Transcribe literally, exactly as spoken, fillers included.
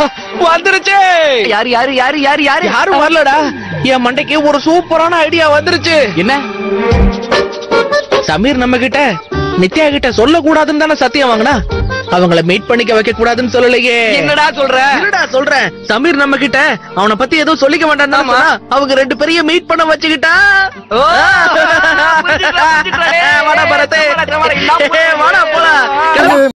வந்துருச்சு. யாரு யாரு யாரு யாரு யாரு யாரும் வரலடா. என் மண்டைக்கு ஒரு சூப்பரான ஐடியா வந்துருச்சு. என்ன? சமீர் நம்ம கிட்ட நித்யா கிட்ட சொல்ல கூடாதுன்னு தானே சத்தியம் வாங்கினா. அவங்கள மீட் பண்ணிக்க வைக்க கூடாதுன்னு சொல்லலையே. என்னடா சொல்ற? என்னடா சொல்றேன். சமீர் நம்ம கிட்ட அவனை பத்தி எதுவும் சொல்லிக்க மாட்டான். அவங்க ரெண்டு பேரையும் மீட் பண்ண வச்சுக்கிட்டா. வாடா பரதே, வாடா போலாம்.